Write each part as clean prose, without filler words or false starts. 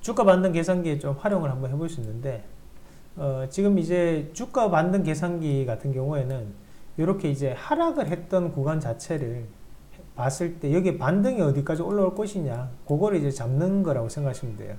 주가 반등 계산기에 좀 활용을 한번 해볼 수 있는데, 지금 이제 주가 반등 계산기 같은 경우에는 이렇게 이제 하락을 했던 구간 자체를 봤을 때 여기 반등이 어디까지 올라올 것이냐, 그거를 이제 잡는 거라고 생각하시면 돼요.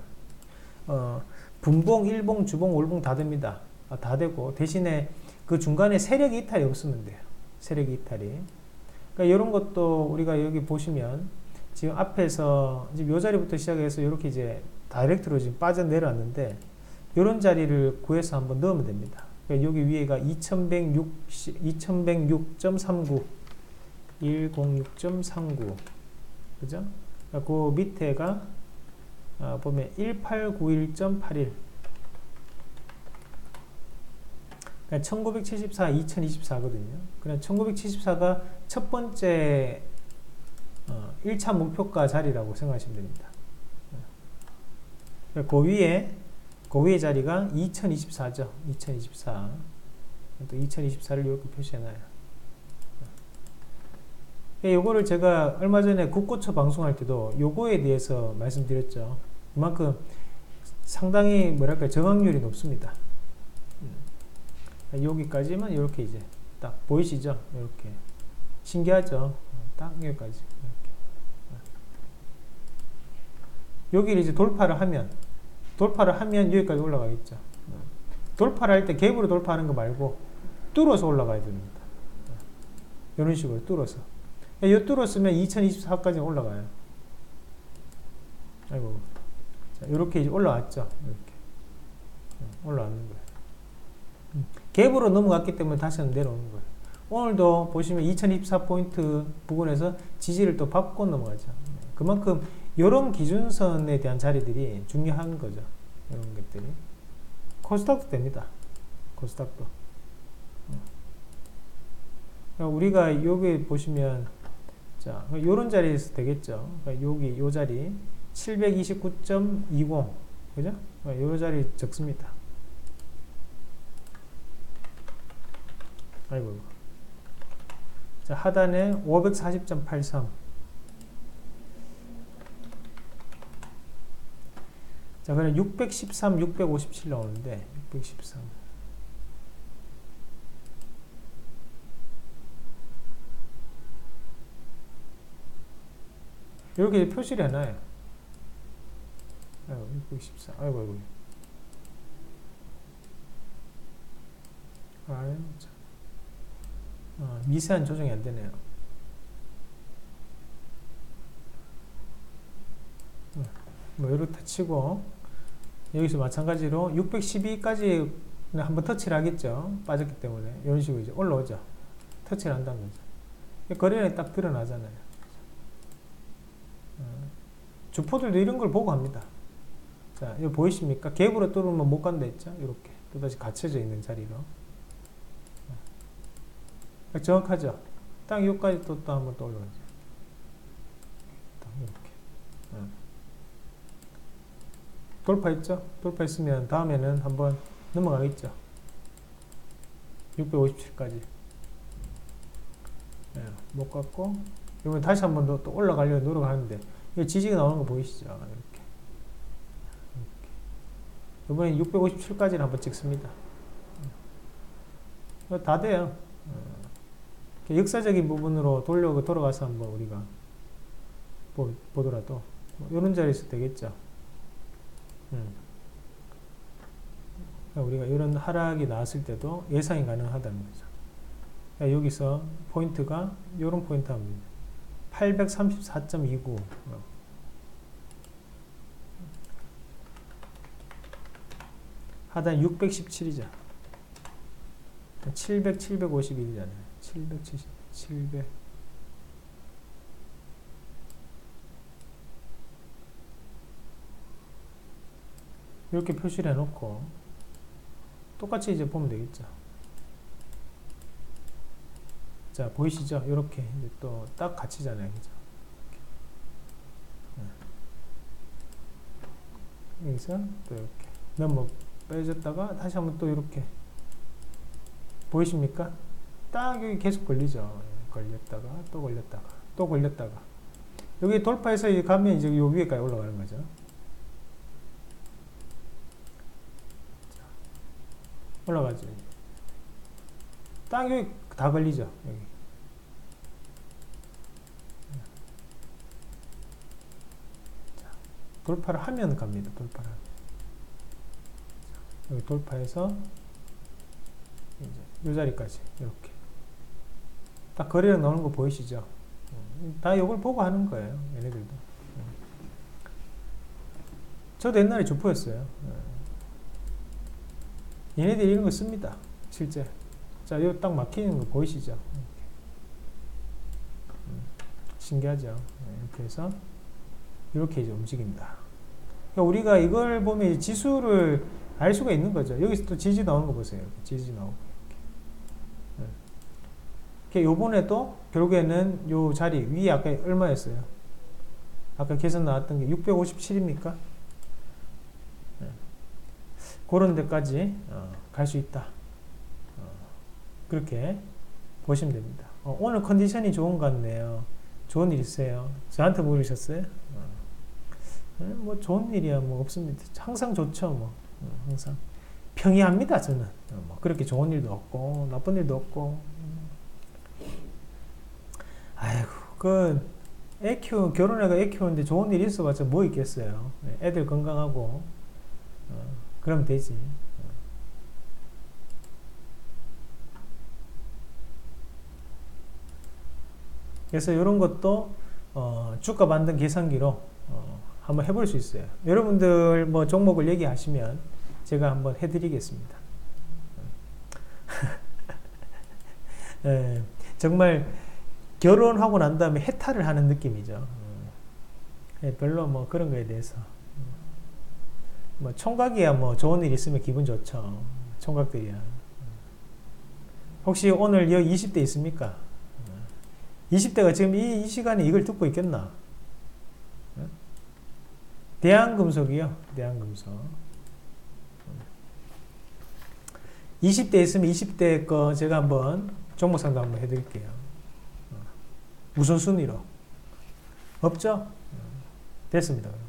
분봉, 일봉, 주봉, 월봉 다 됩니다. 다 되고, 대신에 그 중간에 세력이 이탈이 없으면 돼요. 세력이 이탈이. 그러니까 이런 것도 우리가 여기 보시면 지금 앞에서 지금 요 자리부터 시작해서 이렇게 이제 다이렉트로 지금 빠져내려왔는데, 이런 자리를 구해서 한번 넣으면 됩니다. 그러니까 여기 위에가 2106.39, 106.39, 그죠? 그러니까 그 밑에가 보면 1891.81. 그러니까 1974, 2024거든요. 그냥 1974가 첫 번째 1차 목표가 자리라고 생각하시면 됩니다. 그 위에 자리가 2024죠. 2024. 또 2024를 이렇게 표시해놔요. 요거를 제가 얼마 전에 국고처 방송할 때도 요거에 대해서 말씀드렸죠. 그만큼 상당히 뭐랄까 정확률이 높습니다. 여기까지만 이렇게 이제 딱 보이시죠? 이렇게 신기하죠? 딱 여기까지 이렇게. 여기를 이제 돌파를 하면 여기까지 올라가겠죠. 돌파를 할 때 갭으로 돌파하는 거 말고 뚫어서 올라가야 됩니다. 이런 식으로 뚫어서. 이 뚫었으면 2024까지 올라가요. 아이고. 자, 이렇게 이제 올라왔죠. 이렇게. 올라왔는 거예요. 갭으로 넘어갔기 때문에 다시 내려오는 거예요. 오늘도 보시면 2024포인트 부근에서 지지를 또 받고 넘어가죠. 그만큼 이런 기준선에 대한 자리들이 중요한 거죠. 이런 것들이. 코스닥도 됩니다. 코스닥도. 우리가 여기 보시면, 자, 요런 자리에서 되겠죠. 여기, 요 자리. 729.20. 그죠? 요 자리 적습니다. 아이고. 자, 하단에 540.83. 자, 그럼 613, 657 나오는데, 613. 이렇게 표시를 해놔요. 아이고, 614. 아이고. 아유, 참. 미세한 조정이 안 되네요. 뭐, 이렇게 치고, 여기서 마찬가지로 612까지 한번 터치를 하겠죠. 빠졌기 때문에. 이런 식으로 이제 올라오죠. 터치를 한다는 거죠. 거래량이 딱 드러나잖아요. 주포들도 이런 걸 보고 합니다. 자, 이거 보이십니까? 갭으로 뚫으면 못 간다 했죠? 이렇게. 또다시 갇혀져 있는 자리로. 정확하죠? 딱 여기까지 또 한번 또 올라가죠. 딱 이렇게. 돌파했죠? 돌파했으면 다음에는 한번 넘어가겠죠. 657까지. 못 갔고, 이번에 다시 한번 더 또 올라가려고 노력하는데, 이 지지가 나오는 거 보이시죠? 이렇게. 이번에 657까지는 한번 찍습니다. 다 돼요. 역사적인 부분으로 돌아가서 한번 우리가 보더라도, 이런 자리에서 되겠죠. 우리가 이런 하락이 나왔을 때도 예상이 가능하다는 거죠. 여기서 포인트가 이런 포인트 합니다. 834.29. 하단 617이죠. 751이잖아요. 770, 700. 이렇게 표시를 해놓고 똑같이 이제 보면 되겠죠. 자, 보이시죠? 이렇게 이제 또 딱 갇히잖아요. 그죠? 여기서 또 이렇게 넘어 빼졌다가 다시 한번 또 이렇게 보이십니까? 딱 여기 계속 걸리죠. 걸렸다가 또 걸렸다가 또 걸렸다가 여기 돌파해서 가면 이제 요 위에까지 올라가는 거죠. 올라가죠. 딱 여기 다 걸리죠. 여기. 자, 돌파를 하면 갑니다. 돌파를 하면. 여기 돌파해서 이제 이 자리까지 이렇게 딱 거래량 나오는 거 보이시죠? 다 이걸 보고 하는 거예요. 얘네들도. 저도 옛날에 주포였어요. 얘네들이 이런 거 씁니다. 실제. 자, 이거 딱 막히는 거 보이시죠? 신기하죠? 이렇게 해서 이렇게 이제 움직입니다. 그러니까 우리가 이걸 보면 이제 지수를 알 수가 있는 거죠. 여기서 또 지지 나오는 거 보세요. 지지 나오고. 이렇게 요번에도 결국에는 요 자리 위에 아까 얼마였어요? 아까 계산 나왔던 게 657입니까? 그런 데까지 갈 수 있다. 그렇게 보시면 됩니다. 오늘 컨디션이 좋은 것 같네요. 좋은 일 있어요? 저한테 물으셨어요? 뭐 좋은 일이야 뭐 없습니다. 항상 좋죠 뭐. 항상 평이합니다 저는. 뭐 그렇게 좋은 일도 없고 나쁜 일도 없고. 아이고 결혼해가 애 키우는데 좋은 일이 있어봤자 뭐 있겠어요. 애들 건강하고 그러면 되지. 그래서 이런 것도 주가 반등 계산기로 한번 해볼 수 있어요. 여러분들 뭐 종목을 얘기하시면 제가 한번 해드리겠습니다. 정말 결혼하고 난 다음에 해탈을 하는 느낌이죠. 별로 뭐 그런 거에 대해서 뭐 총각이야 뭐 좋은 일 있으면 기분 좋죠. 총각들이야. 혹시 오늘 여기 20대 있습니까? 20대가 지금 이 시간에 이걸 듣고 있겠나? 대한금속이요. 대한금속. 20대 있으면 20대 거 제가 한번 종목 상담 한번 해드릴게요. 무슨 순위로? 없죠? 됐습니다.